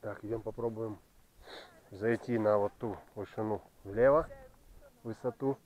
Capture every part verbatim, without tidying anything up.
Так, идем попробуем зайти на вот ту вышину влево, высоту.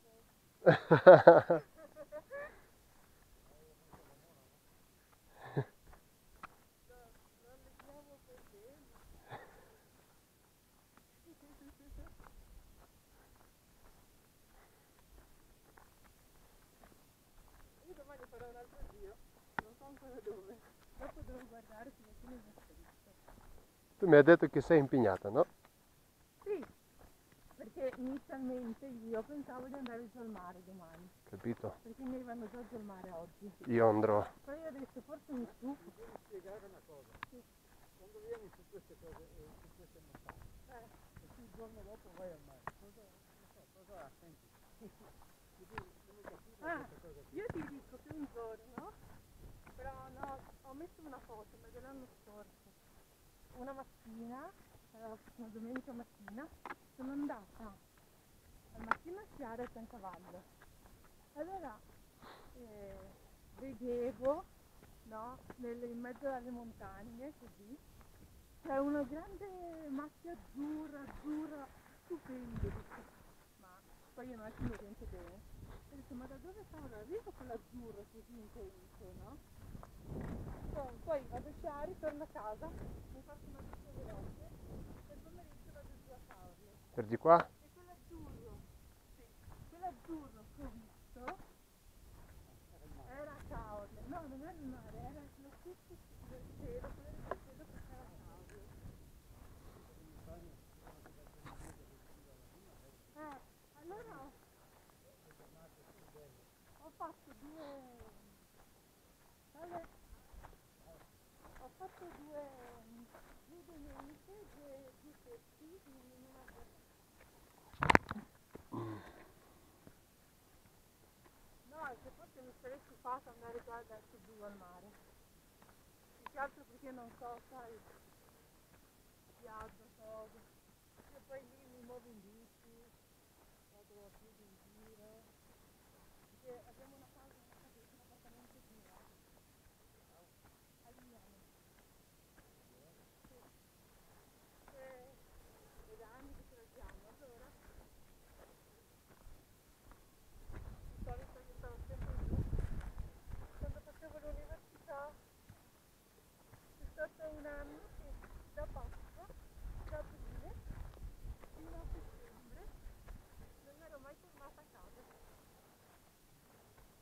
Io domani farò un altro giro, non so ancora dove. Dopo devo guardare se nessuno mi ha scritto. Tu mi hai detto che sei impegnata, no? Sì, perché inizialmente io pensavo di andare giù al mare domani, Capito? perché mi vanno già giù al mare oggi. Io andrò. Poi ho detto forse mi stufo. Devi spiegare una cosa, Sì. quando vieni su queste cose, eh, su queste montagne, Eh. e tu il giorno dopo vai al mare, cosa, non so, cosa senti? Tu devi, devi capire Ah, questa cosa qui. io ti dico che un giorno, però no, ho messo una foto, ma dell'anno scorso, una mattina, era una domenica mattina, sono andata al mattino a sciare a San Cavallo. Allora eh, vedevo, no, nel, in mezzo alle montagne, così, c'è una grande macchia azzurra, azzurra, stupenda, dico, ma poi io non è che mi oriento bene. E ho detto, ma da dove cavolo arriva quell'azzurro così intenso, no? Poi, poi vado a sciare, torno a casa, mi faccio una doccia veloce e il pomeriggio vado giù a Caorle. Per di qua? E quell'azzurro, sì, quell'azzurro che ho visto era a Caorle. No, non era il mare, era lo stesso del cielo, quello del cielo che c'era a Caorle. Eh, allora ho fatto due, vabbè, ho fatto due, due domeniche, due, due pezzi in una giornata. No, è che forse mi sarei stufata andare già adesso giù al mare. Più che altro perché non so, sai, viaggio, cose. E poi lì mi muovo in bici, vado a piedi in giro. Perché abbiamo una casa, una casa, un appartamento di nuovo. A Lignano. Sì. E, è da anni che ce l'abbiamo, allora di solito io stavo sempre giù. Quando facevo l'università c'è stato un anno che da Pasqua, da aprile fino a settembre non ero mai tornata a casa.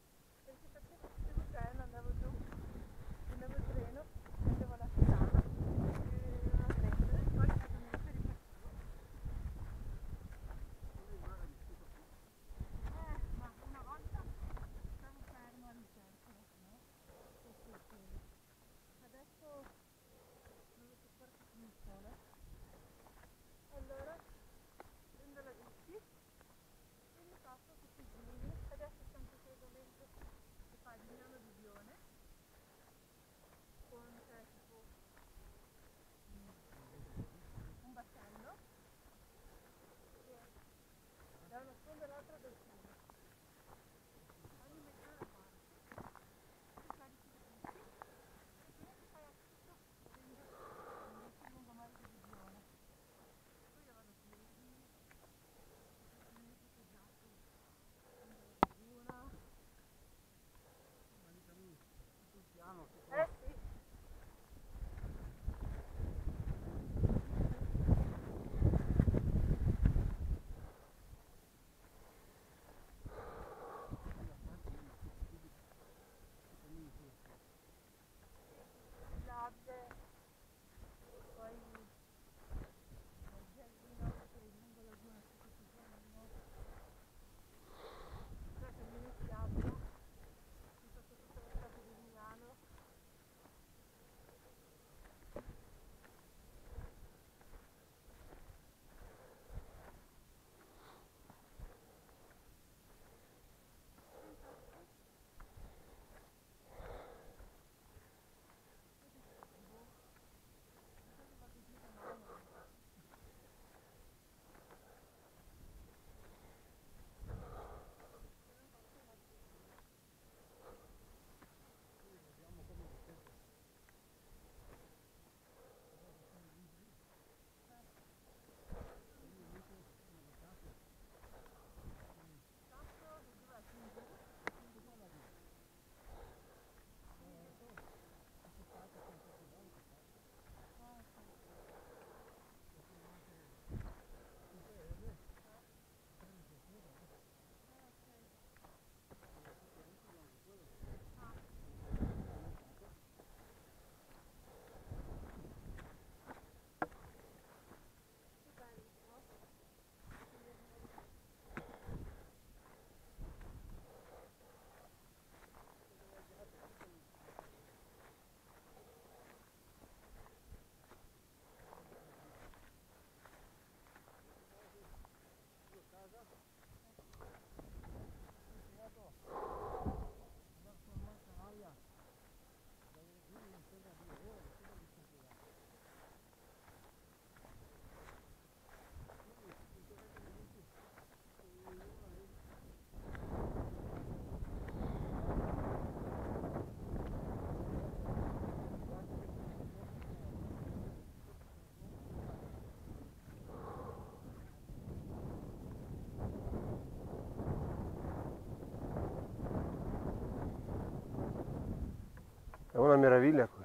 meraviglia qui.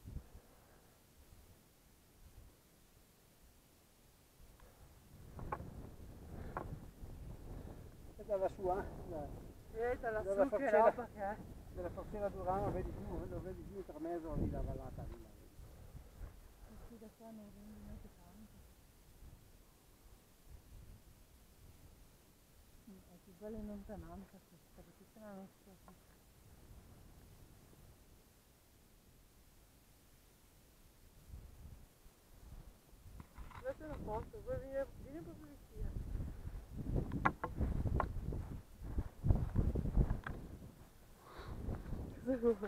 Questa da su, eh? Da- Vedete Della lassù che forziera. roba che è? Della forziera Durano, vedi giù, eh, lo vedi giù tra mezzo lì la vallata lì. la vedi. Questi da qua non rendi neanche tanto. Mm, è più bella in lontananza questa, perché se no non si capisce. Questo è una foto, vuoi venire, vieni un po' più vicino. Cosa vuoi?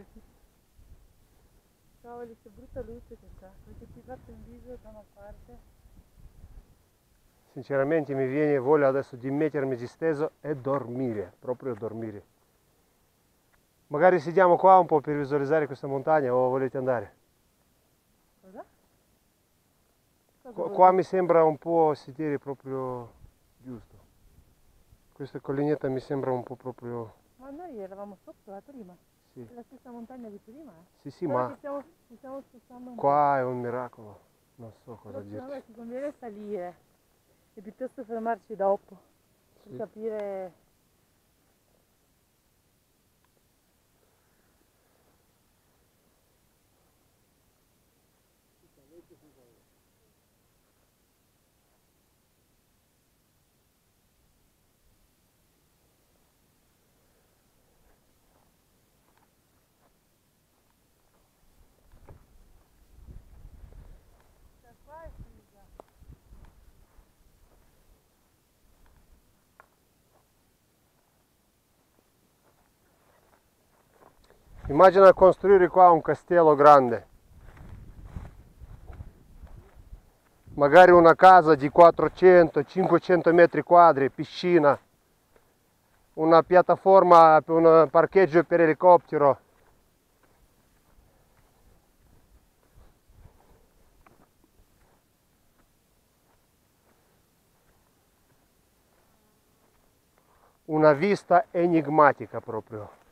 Cavoli, che brutta luce che c'è, perché ti fatto in viso da una parte. Sinceramente mi viene voglia adesso di mettermi disteso e dormire, proprio dormire. Magari sediamo qua un po' per visualizzare questa montagna o volete andare? Cosa? Cosa Qua, vuoi qua dire? mi sembra un po' sedere proprio giusto. Questa collinetta mi sembra un po' proprio... Ma noi eravamo sotto la prima, Sì, è la stessa montagna di prima, eh. sì, sì, Solo ma che stiamo, ci stiamo spostando un po'. qua è un miracolo. Non so cosa Però secondo me dirti. ci conviene salire e piuttosto fermarci dopo per Sì. capire. Da qua è figa. Immagina costruire qua un castello grande. Magari una casa di quattrocento cinquecento metri quadri, piscina, una piattaforma per un parcheggio per elicottero. Una vista enigmatica proprio.